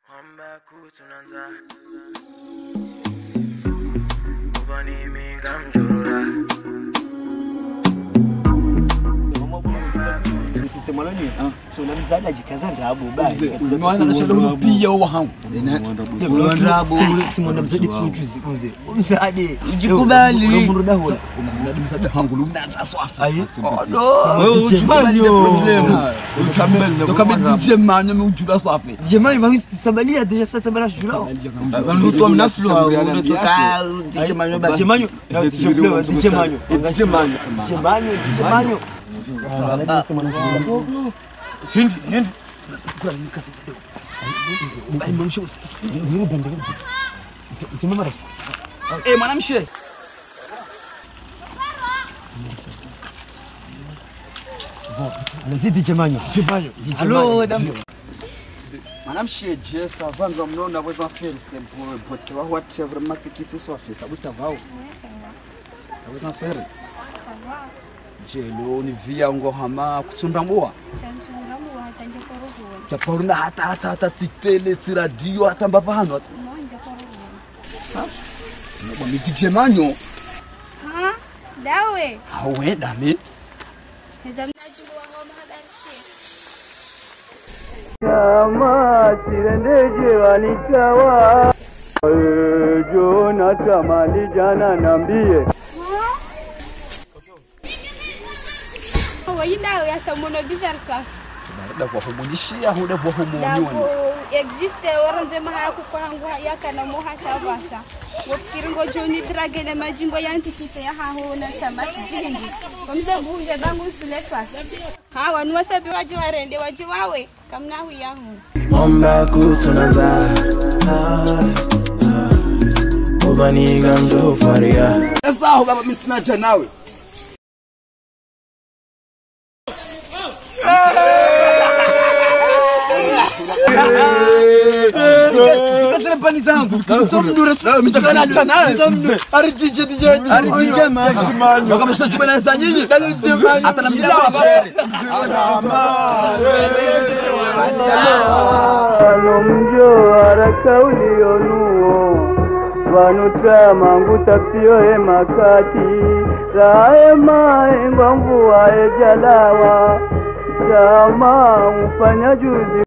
Hamba kutunanza Uvani minga mjurura System aloni so na mzada jikaza ndabo bai mwana nashalo pia wa hangu ndabo simona mzadi tujuzi mzee mzade ujikubali umruda hola umruda mzada hangu lumnaza swafa ayi wewe uchimanyo uchamel kama jemanyo mujula swafa jemanyo bangi sabalia deja sasa bala jula nduto mnaflo ndutoka jemanyo ba jemanyo jemanyo Hindi kwa nikasi bai mamshi ni bende timamara mwanamshe nazidi jemanyo allo dam mwanamshe je sava ndo mnona weza faire simple but wa whatever matikiti so fait ça vous savez weza faire jelo ni via ngo hama kutsundambua Chantsundambua hatanje korohuwa taporuna hata titele tiradio hata mbapa hano monje korohuwa ha ni DJ Manyo ha dawe hawe dame sasa mnajua ngoma habarishe kama sirendeje wanitawa Jona tamali jana nambie Wayindawe yatamono bizar swaf da kwa humujishia huda kwa humuonyoni existe oranze maha kuhangu yakana mo hata basa wofikiringo joni dragene majimbo yantikite ya haho na chamati jindi komze buuje bangu sule swaf ha wanu wasabi waje warende waje wawe kamna hu yahu Hamba kutunanza Uvani gamdo faria sasa hu baba msinacha nawe Kasere pani zangu somdure mitakana chana arijije manyo kama sio chuma na sasa nyinyi hata na mjao Alomjo arakauli onuo Vanuta mangu tapio e makati Raema engwangu wa ejalawa Chama ufanya juzi